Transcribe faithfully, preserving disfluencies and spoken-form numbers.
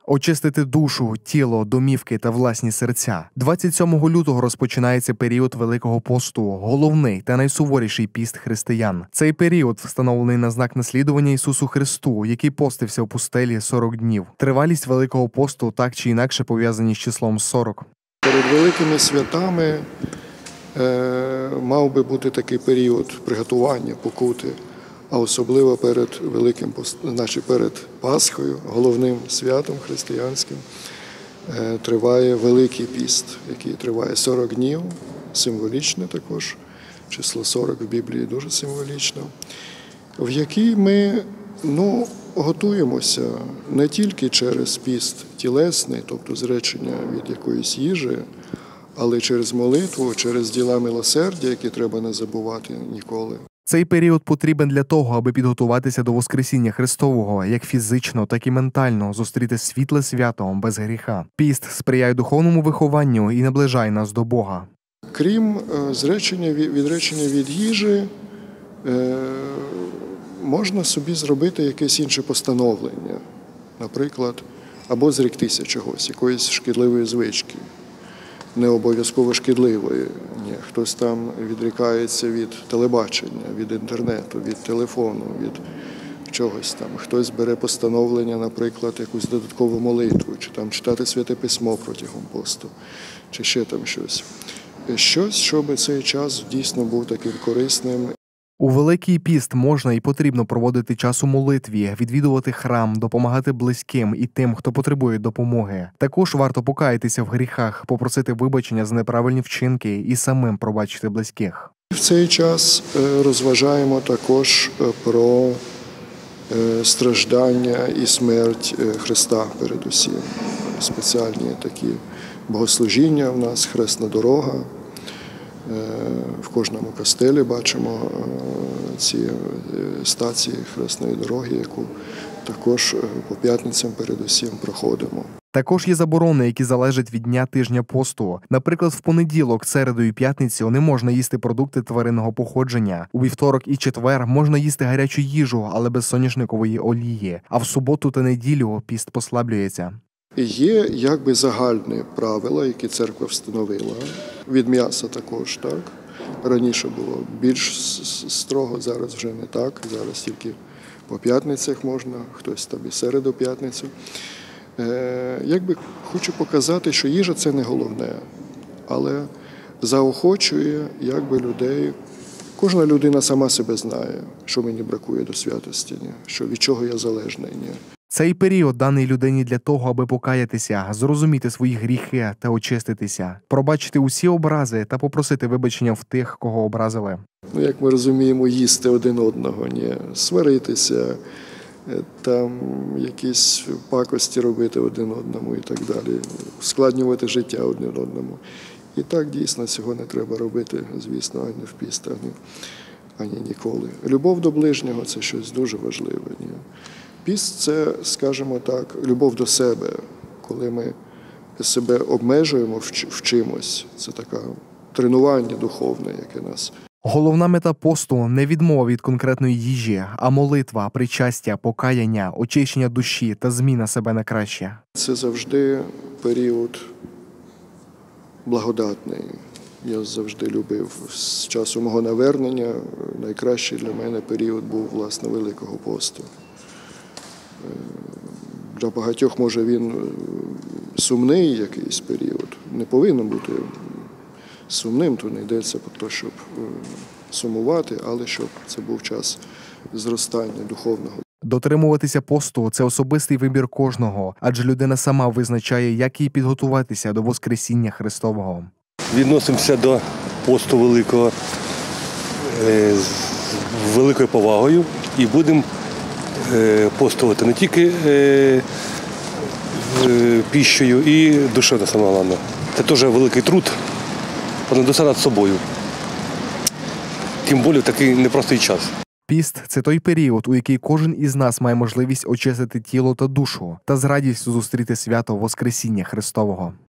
Очистити душу, тіло, домівки та власні серця. двадцять сьомого лютого розпочинається період Великого посту, головний та найсуворіший піст християн. Цей період встановлений на знак наслідування Ісусу Христу, який постився в пустелі сорок днів. Тривалість Великого посту так чи інакше пов'язані з числом сорок. Перед великими святами е, мав би бути такий період приготування, покути, а особливо перед Великим, значить перед Пасхою, головним святом християнським, е, триває Великий піст, який триває сорок днів, символічне також, число сорок в Біблії дуже символічно, в який ми, ну, готуємося не тільки через піст тілесний, тобто зречення від якоїсь їжі, але через молитву, через діла милосердя, які треба не забувати ніколи. Цей період потрібен для того, аби підготуватися до Воскресіння Христового, як фізично, так і ментально, зустріти світле свято без гріха. Піст сприяє духовному вихованню і наближає нас до Бога. Крім зречення, відречення від їжі, можна собі зробити якесь інше постановлення, наприклад, або зректися чогось, якоїсь шкідливої звички, не обов'язково шкідливої. Ні, хтось там відрікається від телебачення, від інтернету, від телефону, від чогось там. Хтось бере постановлення, наприклад, якусь додаткову молитву, чи там читати Святе Письмо протягом посту, чи ще там щось. Щось, щоб цей час дійсно був таким корисним. У Великий піст можна і потрібно проводити час у молитві, відвідувати храм, допомагати близьким і тим, хто потребує допомоги. Також варто покаятися в гріхах, попросити вибачення за неправильні вчинки і самим пробачити близьких. В цей час розважаємо також про страждання і смерть Христа передусім. Спеціальні такі богослужіння в нас, хресна дорога. В кожному костелі бачимо ці стації хресної дороги, яку також по п'ятницям передусім проходимо. Також є заборони, які залежать від дня тижня посту. Наприклад, в понеділок, середу і п'ятницю не можна їсти продукти тваринного походження. У вівторок і четвер можна їсти гарячу їжу, але без соняшникової олії. А в суботу та неділю піст послаблюється. Є якби загальні правила, які церква встановила. Від м'яса також, так? Раніше було більш строго, зараз вже не так. Зараз тільки по п'ятницях можна, хтось там і середу-п'ятницю. Е, якби хочу показати, що їжа – це не головне, але заохочує якби людей. Кожна людина сама себе знає, що мені бракує до святості, що від чого я залежний. Ні. Цей період даний людині для того, аби покаятися, зрозуміти свої гріхи та очиститися, пробачити усі образи та попросити вибачення в тих, кого образили. Ну, як ми розуміємо, їсти один одного, ні, сваритися, там якісь пакості робити один одному і так далі, ускладнювати життя один одному. І так дійсно цього не треба робити, звісно, ані в піст, ані, ані ніколи. Любов до ближнього – це щось дуже важливе. Ні. Піст – це, скажімо так, любов до себе, коли ми себе обмежуємо в чимось. Це таке тренування духовне, яке нас. Головна мета посту – не відмова від конкретної їжі, а молитва, причастя, покаяння, очищення душі та зміна себе на краще. Це завжди період благодатний. Я завжди любив. З часу мого навернення найкращий для мене період був, власне, Великого посту. Для багатьох, може, він сумний якийсь період. Не повинен бути сумним, то не йдеться про те, щоб сумувати, але щоб це був час зростання духовного. Дотримуватися посту – це особистий вибір кожного, адже людина сама визначає, як їй підготуватися до Воскресіння Христового. Відносимося до посту великого з великою повагою і будемо постувати не тільки е, е, піщею і душою, саме головне. Це теж великий труд, понадуса над собою. Тим більше в такий непростий час. Піст – це той період, у який кожен із нас має можливість очистити тіло та душу та з радістю зустріти свято Воскресіння Христового.